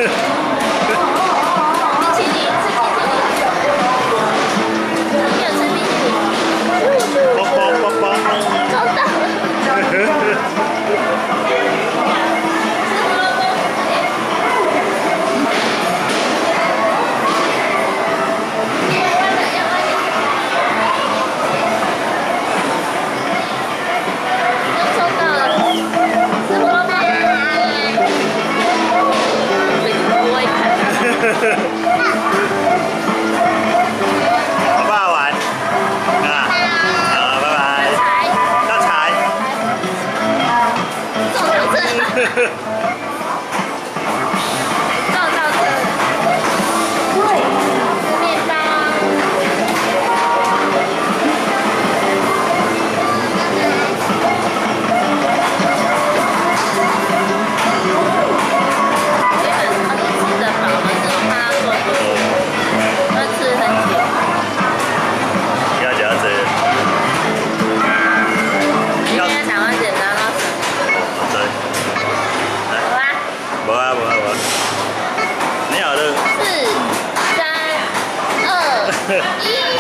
淇淋，你有吃冰淇淋？ 包包包包。 收到了。 好不好玩？啊，好，拜拜。要踩。 走到这。走到这。面包。 无啊，你好了。 4、3、2、1。